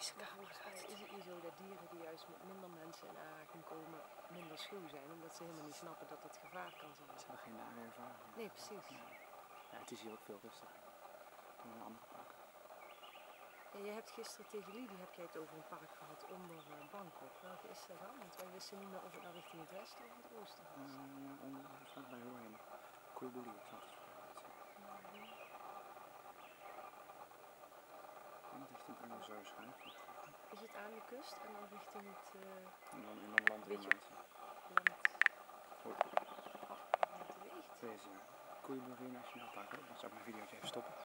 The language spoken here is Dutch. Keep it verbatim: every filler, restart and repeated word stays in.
deze camera gaat. Is het niet zo dat dieren die juist met minder mensen in aanraking komen, minder schuw zijn, omdat ze helemaal niet snappen dat het gevaar kan zijn? Ze hebben geen nare ervaring. Nee, precies. Ja. Ja, het is hier ook veel rustiger dan in andere parken. Ja, je hebt gisteren tegen Lidie heb jij het over een park gehad onder uh, Bangkok. Welke is dat dan? Want wij wisten niet meer of het nou richting het westen of het oosten was. Uh, onder, het gaat bij hoor heen. Koeibuli, ik zal het eens proberen. En richting Arnhem schuif. Is het aan de kust en dan richting het uh, en dan in dan land in mensen. Land. Goed. Oh, het weegt. Deze Koeibuli National Park. Dan zal ik mijn video even stoppen.